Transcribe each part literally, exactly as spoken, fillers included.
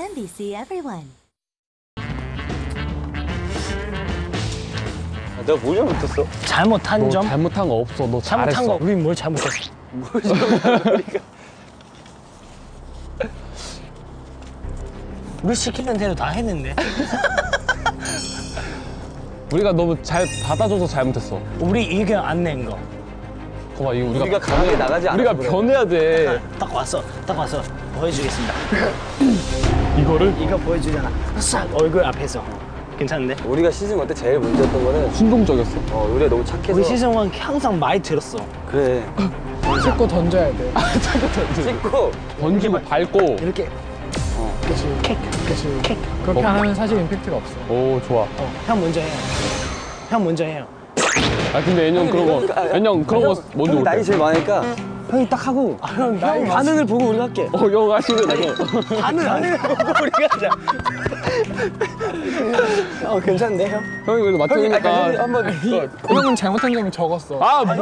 엠비씨 everyone. 내가 뭘 잘못했어? 잘못한 너 점? 잘못한 거 없어. 너 잘못한 잘했어. 거 우린 뭘 잘못했어? 뭘 잘못했어? 우리가. 우리 시키는 대로 다 했는데. 우리가 너무 잘 받아줘서 잘못했어. 우리 의견 안 낸 거. 거봐, 이거 우리가, 우리가 강하게 나가지 않아. 우리가 변해야 돼. 딱 왔어, 딱 왔어. 보여주겠습니다. 이거를 이거 보여주잖아. 싹 얼굴 앞에서. 괜찮은데? 우리가 시즌 원 때 제일 문제였던 거는 순동적이었어. 어, 우리가 너무 착해서. 우리 시즌 일 항상 많이 들었어. 그래. 찍고 던져야 돼. 찍고 던지고 밟고. 이렇게. 그치. 킥. 그치. 킥. 그렇게 어. 하면 사실 임팩트가 없어. 오, 좋아. 어, 형 먼저 해요. 형 먼저 해요. 아, 근데 애년 그런 거, 애년 그런 거 먼저 형이 나이 못해. 제일 많으니까 형이 딱 하고 아, 형 나이 형 반응을 보고 우리가 할게. 어, 형 하시는 거. 반응 반응을 보고 우리가 하자. 어, 괜찮은데 형? 형이 그래도 형이 맡으니까. 약간 한번 형은 잘못한 점을 적었어. 아, 뭐.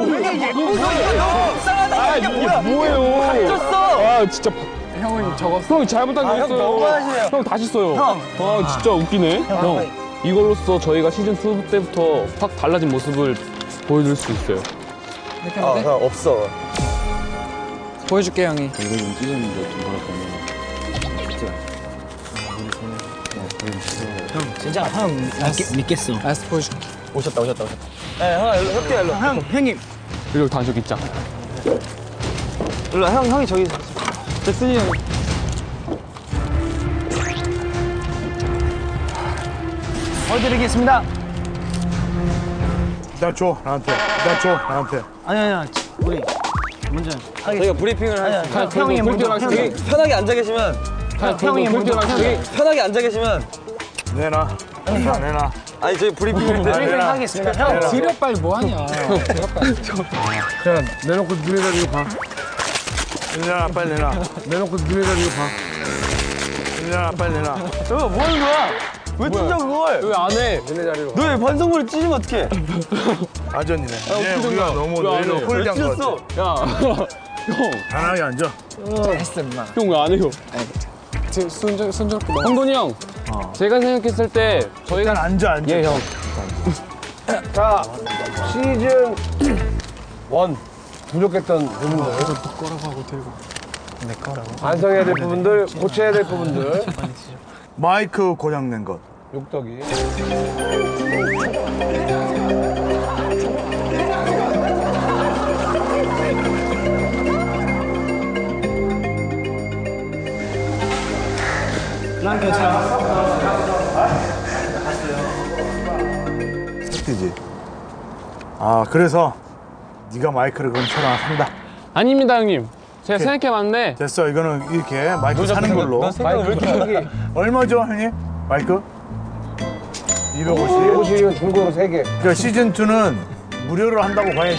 아, 이게 뭐예요? 가졌어. 아, 진짜. 형은 적었어. 형 잘못한 거 아, 형 했어요. 너무 하시네요. 형 다시 써요. 형. 아, 진짜 웃기네. 형, 이걸로써 저희가 시즌 이 때부터 확 달라진 모습을 보여줄 수 있어요. 이렇게 아, 하면 돼? 형 없어. 보여줄게, 형이. 이거 좀 찢었는데 좀 걸었거든요. 진짜 형 믿, 믿겠어. 알았어, 보여줄게. 오셨다 오셨다 오셨다. 네, 형아 일로 협게 일로. 형, 형님. 여기 단속 있자. 일로 형 형이 저기 잭슨이 형. 보여드리겠습니다. 나 줘, 나한테. 나 줘, 나한테. 아니 아니야, 우리 먼저 하겠습니다. 저희가 브리핑을 할 수 있어요. 형이 그렇게 먼저. 말씀- 형이 여기 편하게 앉아 계시면 형이 먼저. 여기 편하게 앉아 계시면 내놔. 다 내놔. 아니 저희 브리핑을 때 브리핑 하겠습니다. 형. 드려 빨리 뭐 하냐. 드려 빨리. 야, 내놓고 눈에다 이거 봐. 내놔, 빨리 내놔. 내놓고 눈에다 이거 봐. 내놔, 빨리 내놔. 저거 뭐 하는 거야? 왜 찢어 그걸? 왜 안 해? 너네 자리로. 너 왜 반성문을 찢으면 어떡해? 아전이네. 얘 푸정아. 우리가 너무 왜안 너희를 해? 홀리한 거 찢었어. 같아. 야, 형, 편하게 앉아. 했어, 임마. 형 왜 안 해요? 제 순조, 순조롭게 넣어. 형돈이 형, 제가 생각했을 때 저희가 일단 앉아, 앉아. 예, 형. 자, 시즌 원 부족했던 부분들, 거라고 하고 들고. 내 거라고. 반성해야 될 부분들, 고쳐야 될 부분들, 마이크 고장낸 것. 육덕이. 난 괜찮아. 삭제지. 아, 그래서 네가 마이크를 그럼 쳐라 산다. 아닙니다, 형님. 제가 생각해봤는데 됐어, 이거는 이렇게 마이크 사는 걸로. 너 생각 왜 이렇게 얼마죠, 형님? 마이크? 이백오십. 오십이면 중고로 세 개. 그러니까 시즌 이는 무료로 한다고 봐야지.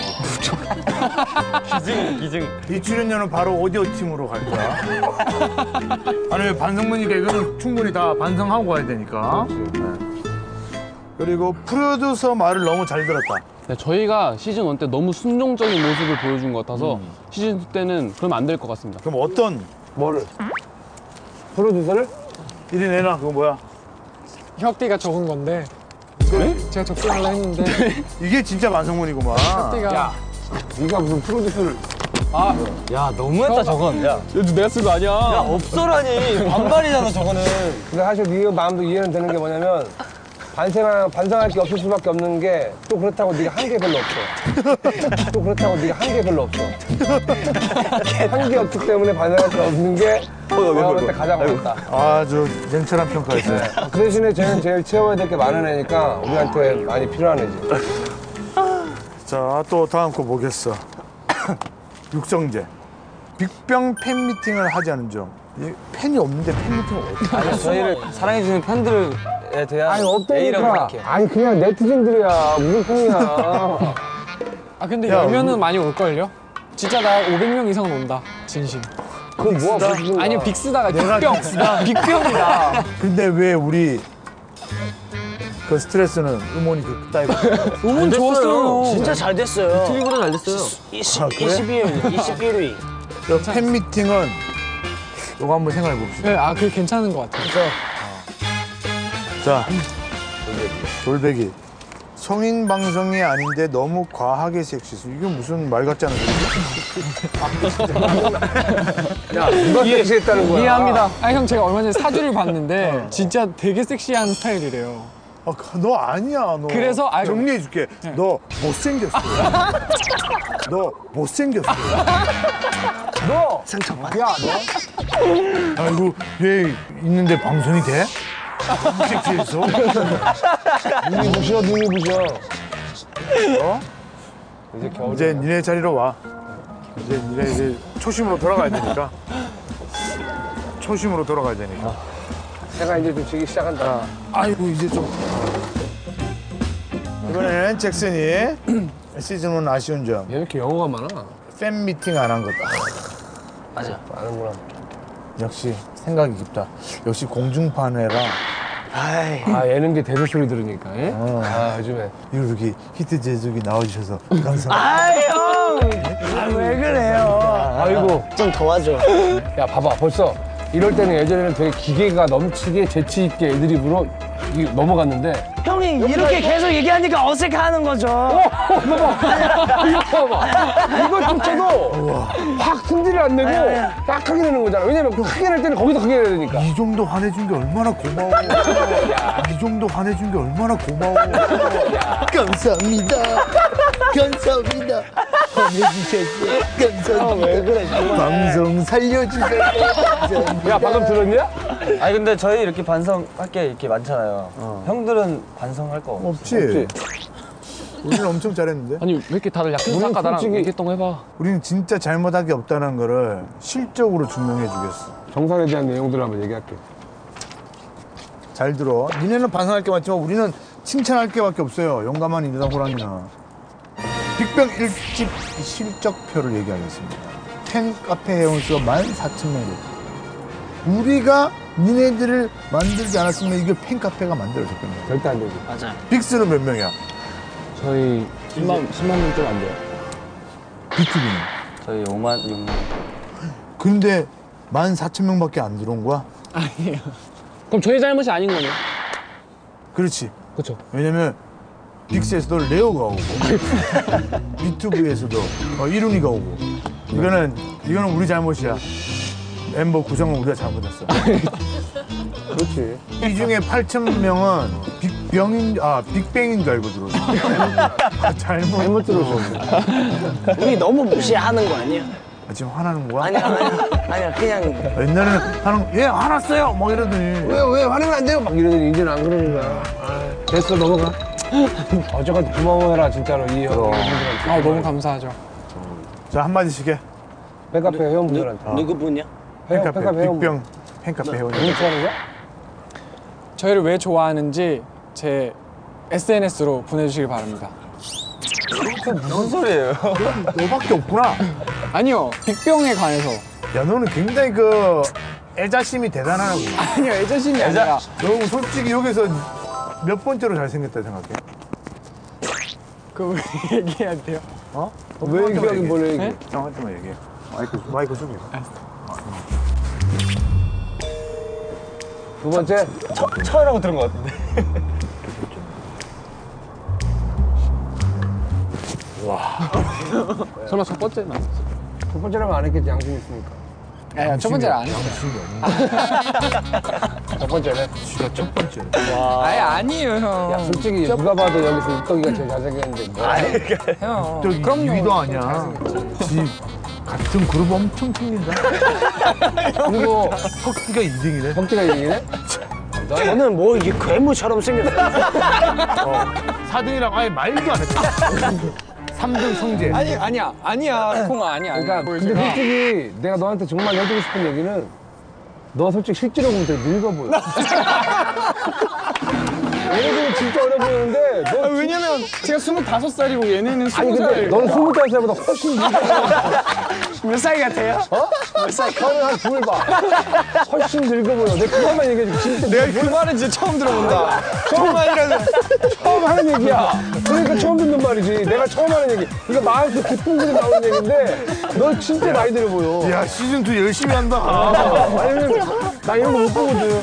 기증 기증. 이 출연료는 바로 오디오 팀으로 갈 거야. 아니, 왜 반성문이니까 이거는 충분히 다 반성하고 가야 되니까. 네. 그리고 프로듀서 말을 너무 잘 들었다. 네, 저희가 시즌 일 때 너무 순종적인 모습을 보여준 것 같아서 시즌 이 때는 그러면 안 될 것 같습니다. 그럼 어떤 뭐를? 프로듀서를? 일이 내놔, 그거 뭐야? 혁디가 적은 건데. 네? 제가 적당하려 했는데. 이게 진짜 반성문이구만. 혁디가. 네가 무슨 프로듀서를? 야 너무했다 저건. 야, 얘도 내가 쓴 거 아니야. 야 없어라니 반말이잖아 저거는. 근데 사실 네 마음도 이해는 되는 게 뭐냐면 반성할, 반성할 게 없을 수밖에 없는 게 또 그렇다고 네가 한 게 별로 없어. 또 그렇다고 네가 한 게 별로 없어. 한 게 없기 때문에 반성할 게 없는 게 내가 볼 때 가장 어렵다. 아주 냉철한 평가였어요. 그 대신에 쟤는 제일 채워야 될 게 많은 애니까 우리한테 많이 필요한 애지. 자, 또 다음 거 보겠어. 육성재. 빅병 팬 미팅을 하자는 점. 이 팬이 없는데 팬 미팅을 어떻게 하냐? 저희를 사랑해주는 팬들에 대한 아니 A라고 없다니까. 생각해. 아니 그냥 네티즌들이야. 무슨 팬이야. 아, 근데 야, 열면은 많이 올걸요? 진짜 나 오백 명 이상은 온다. 진심. 그거 뭐야 무슨 아니요, 빅스다가 내가 빅병. 빅스다? 빅병이다. 근데 왜 우리 그 스트레스는 음원이 그 따위가 음원 좋았어요. 진짜 잘 됐어요. 트리보다 잘 됐어요. 이십, 아, 그래? 이십일 위, 이십일 위. 팬 미팅은 이거 한번 생각해 봅시다. 네, 아, 그게 괜찮은 것 같아요. 자, 돌배기. 성인 방송이 아닌데 너무 과하게 섹시해서 이게 무슨 말 같지 않은 소리지? 야, 누가 섹시했다는 거야? 이해합니다. 아, 형, 제가 얼마 전에 사주를 봤는데 진짜 되게 섹시한 스타일이래요. 아, 너 아니야, 너. 그래서 알- 정리해줄게. 너 못생겼어. 너 못생겼어. 너! 상처받아. 야, 너? 아이고, 얘 있는데 방송이 돼? 너무 섹시해서. 눈이 부셔, 눈이 부셔. 어? 이제 겨울. 이제 니네 자리로 와. 이제 니네 이제 초심으로 돌아가야 되니까. 초심으로 돌아가야 되니까. 해가 이제 좀 지기 시작한다. 아이고 이제 좀 이번에는 잭슨이 시즌 일 아쉬운 점 왜 이렇게 영어가 많아? 팬 미팅 안 한 거다. 맞아. 아는구나. 역시 생각이 깊다. 역시 공중파내라. 아이. 아, 예능계 대세 소리 들으니까, 예? 어. 아, 요즘에. 이렇게 히트 제조기 나와주셔서 감사합니다. 아이, 형! 아, 왜 그래요? 아이고. 좀 도와줘. 야, 봐봐. 벌써 이럴 때는 예전에는 되게 기계가 넘치게 재치있게 애드립으로 이- 넘어갔는데. 형이 이렇게 계속 얘기하니까 어색해하는 거죠. 이거 봐봐. 이것조차도 확 승질을 안 내고 약하게 내는 거잖아. 왜냐면 크게 낼 때는 거기서 크게 내야 되니까. 이 정도 화내준 게 얼마나 고마워. 이 정도 화내준 게 얼마나 고마워. 감사합니다. 감사합니다. 화내주셔서 감사합니다. 왜 그래, 정말. 방송 살려주셔서 감사합니다. 야, 방금 들었냐? 아니 근데 저희 이렇게 반성할 게 이렇게 많잖아요. 형들은 반성할 거 없어. 없지. 우리는 엄청 잘했는데. 아니 왜 이렇게 다들 약해서 우린 아까 나랑 솔직히- 얘기했던 거 해봐. 우리는 진짜 잘못한 게 없다는 거를 실적으로 증명해 주겠어. 정상에 대한 내용들을 한번 얘기할게. 잘 들어. 니네는 반성할 게 많지만 우리는 칭찬할 게밖에 없어요. 용감한 인간 호랑이는. 빅뱅 일 집 실적표를 얘기하겠습니다. 팬 카페 회원수가 만 사천 명 됐다. 우리가 니네들을 만들지 않았으면 이게 팬 카페가 만들어졌겠네. 절대 안 되지. 맞아. 빅스는 몇 명이야? 저희 십만 십만 명 좀 안 돼요. 비투비는? 저희 오만, 육만. 근데 만 사천 명밖에 안 들어온 거야? 아니에요. 그럼 저희 잘못이 아닌 거네. 그렇지. 그렇죠. 왜냐면 빅스에서도 레오가 오고 비투비에서도 어, 이룬이가 오고 이거는 이거는 우리 잘못이야. 멤버 구성은 우리가 잘못했어. 그렇지. 이 중에 팔천 명은 빅병인 아 빅뱅인 줄 알고 들어왔어. 아, 잘못 잘못 들어오셨네. 우리 너무 무시하는 거 아니야? 아, 지금 화나는 거야? 아니야, 아니야. 아니야, 그냥. 옛날에는 하는 예 화났어요 막 이러더니 왜, 왜 화내면 안 돼요? 막 이러더니 이제는 안 그러는 거야. 아, 됐어, 넘어가. 어쨌건 고마워해라, 진짜로. 이 형. 아, 너무 감사하죠. 자 한마디씩 해. 팬카페 회원분들한테. 누구 분이야? 회원, 팬카페 팬카페 회원분. 빅병 팬카페 회원. 누구 좋아하는 거야? 저희를 왜 좋아하는지 제 에스엔에스로 보내주시기 바랍니다. 무슨 소리예요? 너밖에 없구나. 아니요, 빅병에 관해서. 야 너는 굉장히 그 애자심이 대단하구나. 아니요, 애자심이 아니라. 너 솔직히 여기서 몇 번째로 잘생겼다 생각해? 그거 왜 얘기해야 돼요? 어? 왜 얘기하긴 뭘 얘기해? 네? 형한테만 얘기해. 마이크 마이크 좀 해. 두 번째, 처, 처라고 들은 것 같은데. 설마 첫 번째는 아니었어? 첫 번째라면 안 했겠지, 양심 있으니까. 야, 첫 번째는 안 했어요. 첫 번째네. 진짜 첫 번째. 아예 아니에요, 형. 야, 솔직히 누가 봐도 여기서 육덕이가 제일 잘생겼는데 뭐야? 형. 저기 그럼요. 위도 아니야. 지 같은 그룹 엄청 챙긴다. 그리고 혁디가 이 등이네. 덕지가 이기네? 너는 뭐 이게 괴물처럼 생겼어. 사 등이랑 아예 말도 안 했다. 삼 등 성재. 아니, 아니야. 아니야, 콩아, 아니야. 그러니까 근데 솔직히 내가 너한테 정말 해주고 싶은 얘기는 너 솔직히 실제로 보면 되게 늙어 보여. 얘네들은 진짜 어려 보이는데 너 아, 왜냐면 제가 스물다섯 살이고 얘네는 아니 스무 근데 살. 너는 스물다섯 살보다 훨씬 늙어. 몇 살 같아요? 어? 형은 한 둘 봐. 훨씬 늙어 보여. 내가 그것만 얘기해줄게. 진짜 내가 그 말은 진짜 처음 들어본다. 처음 아니라서 처음 하는 얘기야. 그러니까 처음 듣는 말이지. 내가 처음 하는 얘기. 이거 마음속 기쁜 소리 나오는 얘기인데 너 진짜 나이 들어 보여. 야, 시즌 투 열심히 한다. 아니, 나 이런 거 못 보거든.